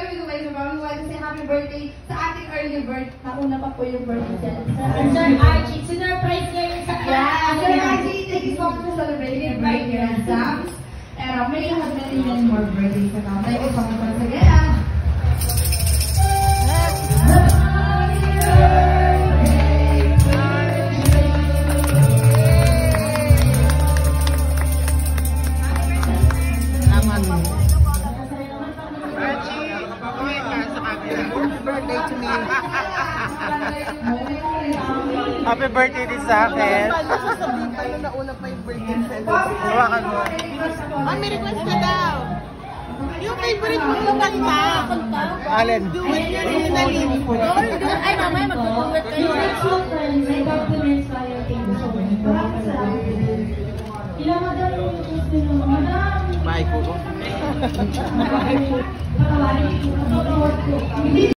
kami gumawa sa mga wanted to say happy birthday sa ating early bird. Nauna pa po yung birthday niya. Sir Archie, sinurprise niya yung sa Sir Archie, thank you so much for celebrating your birthday and Sam's. And may you have many more birthdays to come. Thank you so much once again. Happy birthday din sa akin. Sasabihin pa na nauna pa yung birthday sa Hawakan mo. may request ka daw. Yung favorite mo na kanta. Alin? Do it your Italy. Ay, mamaya mag-convert kayo. May compliments tayo. Thank you so much. Ilang madami yung gusto nyo? Madami. Bye ko. Para wala yung